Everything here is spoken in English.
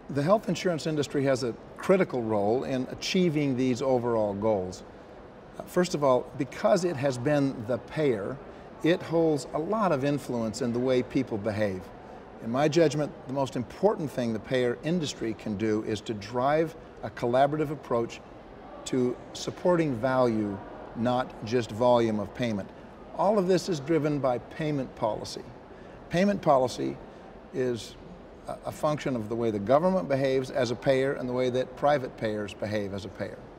The health insurance industry has a critical role in achieving these overall goals. First of all, because it has been the payer, it holds a lot of influence in the way people behave. In my judgment, the most important thing the payer industry can do is to drive a collaborative approach to supporting value, not just volume of payment. All of this is driven by payment policy. Payment policy is a function of the way the government behaves as a payer and the way that private payers behave as a payer.